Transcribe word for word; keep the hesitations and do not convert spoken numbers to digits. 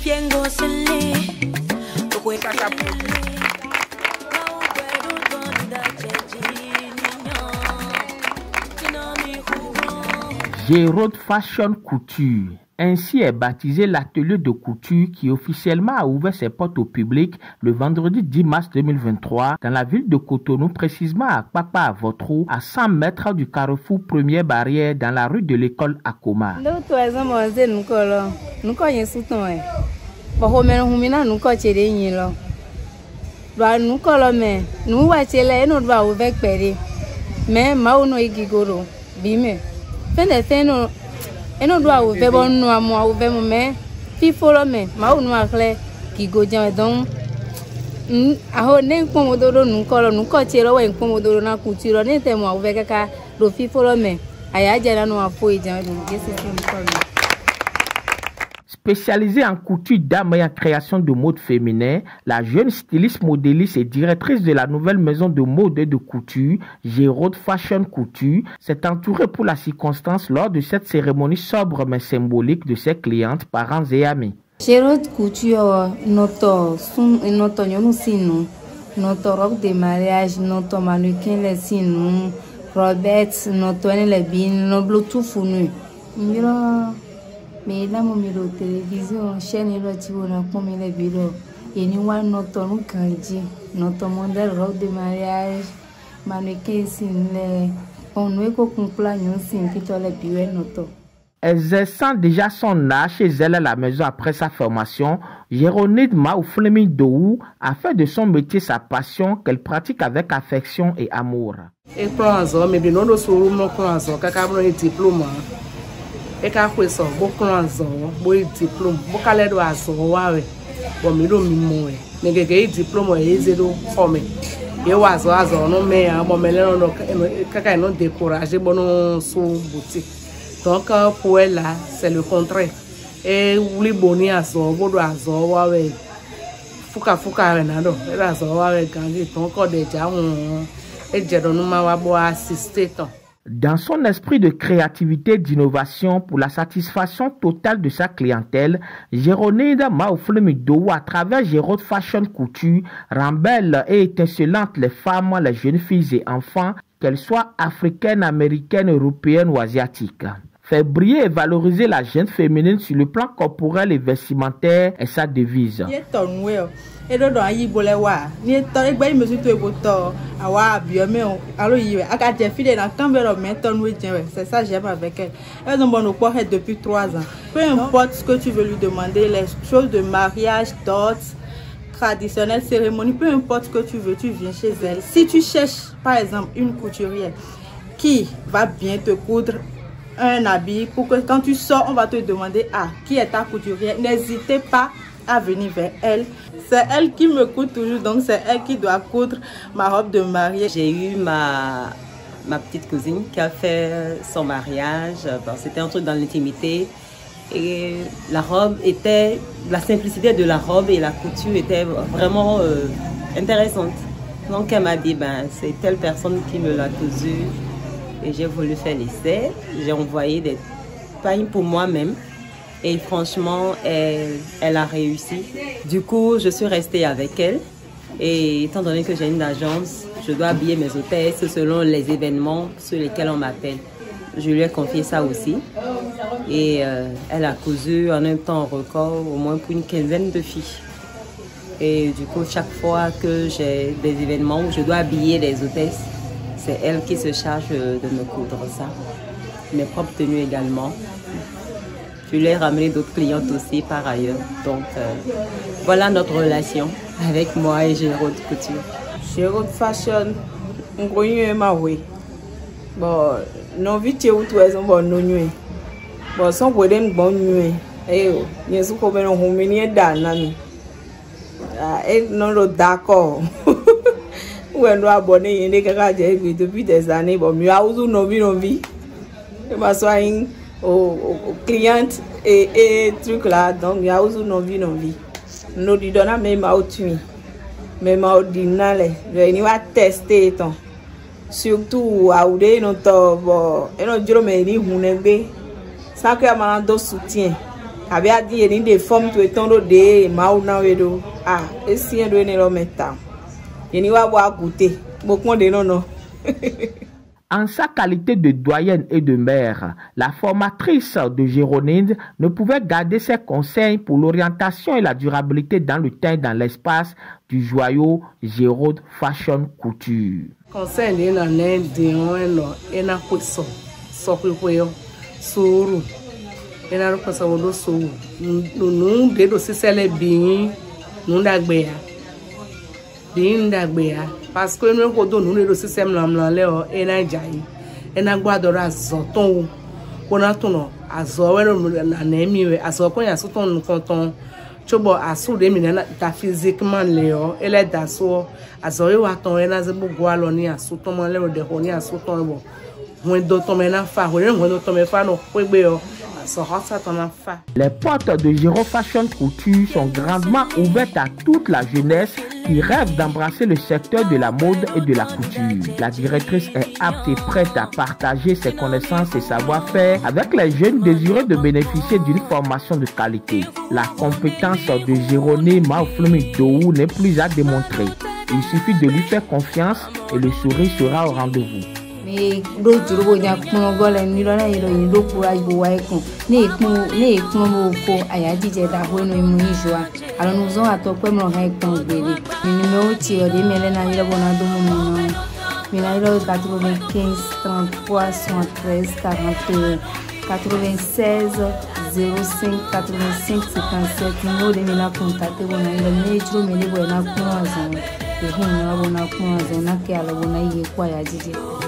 Gérode Fashion Couture. Ainsi est baptisé l'atelier de couture qui officiellement a ouvert ses portes au public le vendredi dix mars deux mille vingt-trois dans la ville de Cotonou, précisément à Papa à Votrou, à cent mètres du carrefour Première Barrière dans la rue de l'école Akoma. Et nous doit ouvrir bon nous à moi ouvrir mon mais puis follow me ma ou nous à clair qui go jan donc a ho ne pomodoro nous kolo nous ko tiro we pomodoro na couture ne te moi ouvrir kaka do puis follow me aya jana nous a foi jan donc c'est tout. Spécialisée en couture d'âme et en création de mode féminin, la jeune styliste, modéliste et directrice de la nouvelle maison de mode et de couture, Gérode Fashion Couture, s'est entourée pour la circonstance lors de cette cérémonie sobre mais symbolique de ses clientes, parents et amis. Gérode Couture, notre son, notre nous sinon, notre robe de mariage, notre mannequin les sinon, Robert, notre les bin, notre Bluetooth fourni. Mais là, mon numéro de télévision, chaîne et l'autre, on a comme les bureaux. Et nous avons notre candidat, notre modèle robe de mariage, mannequin, on nous complet, nous sommes qui sont les bureaux notre. Exerçant déjà son art chez elle à la maison après sa formation, Géronide Maouflemi Dou a fait de son métier sa passion qu'elle pratique avec affection et amour. Et pour un homme, mais bien, nous sommes nos plans, car nous avons diplôme. Et quand on sort, beaucoup de gens ont un diplôme, beaucoup de gens ont un diplôme. Mais les diplômes sont zéro formé. Et on a un mais on a découragé bon sous boutique. Donc pour elle là, c'est le contraire. Et les bonnets à son bout à son ouais. Fouka fouka renado. Elle a son ouais gagné. Donc déjà on est déjà dans nous ma assister. Dans son esprit de créativité et d'innovation pour la satisfaction totale de sa clientèle, Géronide Maouflemi Dou, à travers Gérode Fashion Couture, rend belles et étincelantes les femmes, les jeunes filles et enfants, qu'elles soient africaines, américaines, européennes ou asiatiques. Faire briller et valoriser la jeune féminine sur le plan corporel et vestimentaire est sa devise. Et donc, il y a des mesures de voto, à biomé, alors il y a des filles dans le camp, c'est ça j'aime avec elle. Elles ont bon au cours depuis trois ans. Peu importe ce que tu veux lui demander, les choses de mariage, dot, traditionnelles, cérémonie, peu importe ce que tu veux, tu viens chez elle. Si tu cherches, par exemple, une couturière qui va bien te coudre un habit, pour que quand tu sors, on va te demander ah, qui est ta couturière, n'hésitez pas à venir vers elle. C'est elle qui me coudre toujours, donc c'est elle qui doit coudre ma robe de mariée. J'ai eu ma, ma petite cousine qui a fait son mariage. Bon, c'était un truc dans l'intimité. Et la robe était, la simplicité de la robe et la couture était vraiment euh, intéressante. Donc elle m'a dit, ben, c'est telle personne qui me l'a cousu. Et j'ai voulu faire l'essai. J'ai envoyé des pailles pour moi-même. Et franchement, elle, elle a réussi. Du coup, je suis restée avec elle. Et étant donné que j'ai une agence, je dois habiller mes hôtesses selon les événements sur lesquels on m'appelle. Je lui ai confié ça aussi. Et euh, elle a cousu en un temps record, au moins pour une quinzaine de filles. Et du coup, chaque fois que j'ai des événements où je dois habiller les hôtesses, c'est elle qui se charge de me coudre ça. Mes propres tenues également. Je lui ai ramené d'autres clientes aussi par ailleurs. Donc euh, voilà notre relation avec moi et Gérode Couture. Gérode Fashion, on connaît ma oui. Bon, non vite ou tout est bon non nuit. Bon, sans problème bon nuit. Eh, bien sûr qu'on va nous mener dans l'année. Ah, et non d'accord. Ou on doit abonner il est que depuis des années. Bon, mieux à où non vie non vie. Je m'assois aux clientes et et trucs là, donc il y a aussi nos vies, nos vies. Nous lui donnons même à autrui, même à ordinaire. Je vais tester ton. Surtout à ouder notre bon et notre jour mais ni hunebe. Ça que a malade soutien. Abi a dit ni des formes to etondo de mau na wedo. Ah, esi endo ni lo meta. Yeni wa wa goûter. Beaucoup de non non. En sa qualité de doyenne et de mère, la formatrice de Géronide ne pouvait garder ses conseils pour l'orientation et la durabilité dans le temps et dans l'espace du joyau Géraude Fashion Couture. Conseil les nanes de on et na poisson, sokuyo, souru, et na poisson do souru. Nous nous de dossier c'est les bien, nous d'agbéa, bien d'agbéa. Parce que nous avons nous le système là et na jai et na guadora zoton kona tono azo we na nemi we azo ko ya soton konton chobo aso de mi na ta physiquement le o ele da so azo we wa ton e na ze bugu alo ni asoton mo le de ho ni asoton bo won do ton me na fa ho re won do ton me fa no pegbe o. Les portes de Géraude Fashion Couture sont grandement ouvertes à toute la jeunesse qui rêve d'embrasser le secteur de la mode et de la couture. La directrice est apte et prête à partager ses connaissances et savoir-faire avec les jeunes désireux de bénéficier d'une formation de qualité. La compétence de Jérôme Mauflemi Dou n'est plus à démontrer. Il suffit de lui faire confiance et le sourire sera au rendez-vous. Mais d'autres jours, il y a un peu de ni lona ilo ni do pour aïe boire con ni con ni con mo ko aya dije da ho no mu joa alors nous on attend quoi me rai con bébé ni numéro tio de mele na ilo bona do mo no mi na ilo quatre-vingt-quinze trente-trois soixante-treize quarante quatre-vingt-seize zéro cinq quatre-vingt-cinq cinquante-sept numéro de mina contacter bona ilo ni tro mele bona con azan e hin na bona con azan na ke ala bona ye kwa ya dije.